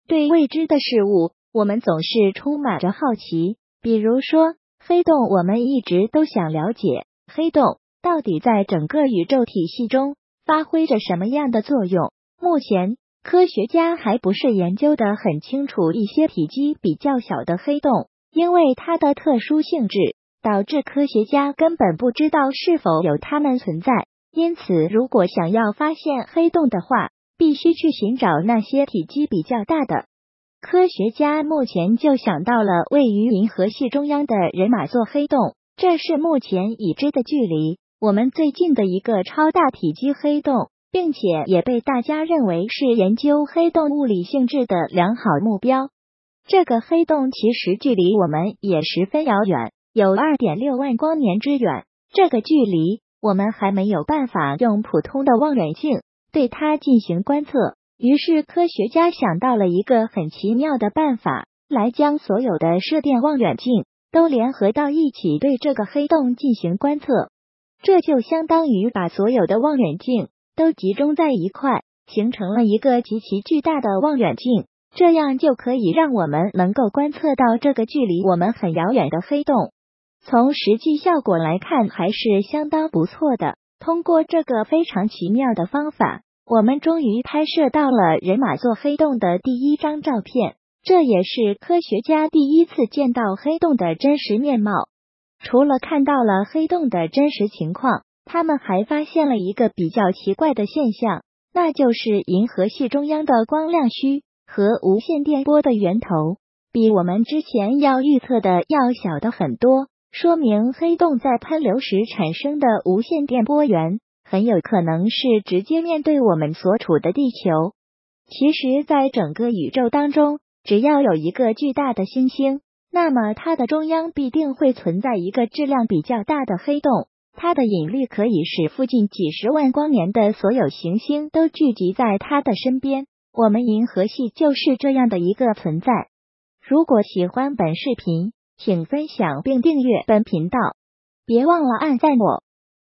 对未知的事物，我们总是充满着好奇。比如说，黑洞，我们一直都想了解黑洞到底在整个宇宙体系中发挥着什么样的作用。目前，科学家还不是研究得很清楚一些体积比较小的黑洞，因为它的特殊性质，导致科学家根本不知道是否有它们存在。因此，如果想要发现黑洞的话，必须去寻找那些体积比较大的。科学家目前就想到了位于银河系中央的人马座黑洞，这是目前已知的距离我们最近的一个超大体积黑洞，并且也被大家认为是研究黑洞物理性质的良好目标。这个黑洞其实距离我们也十分遥远，有 2.6 万光年之远。这个距离，我们还没有办法用普通的望远镜对它进行观测。于是科学家想到了一个很奇妙的办法，来将所有的射电望远镜都联合到一起，对这个黑洞进行观测。这就相当于把所有的望远镜都集中在一块，形成了一个极其巨大的望远镜，这样就可以让我们能够观测到这个距离我们很遥远的黑洞。从实际效果来看，还是相当不错的。通过这个非常奇妙的方法，我们终于拍摄到了人马座黑洞的第一张照片，这也是科学家第一次见到黑洞的真实面貌。除了看到了黑洞的真实情况，他们还发现了一个比较奇怪的现象，那就是银河系中央的光亮区和无线电波的源头比我们之前要预测的要小的很多，说明黑洞在喷流时产生的无线电波源很有可能是直接面对我们所处的地球。其实，在整个宇宙当中，只要有一个巨大的星星，那么它的中央必定会存在一个质量比较大的黑洞，它的引力可以使附近几十万光年的所有行星都聚集在它的身边。我们银河系就是这样的一个存在。如果喜欢本视频，请分享并订阅本频道，别忘了按赞我。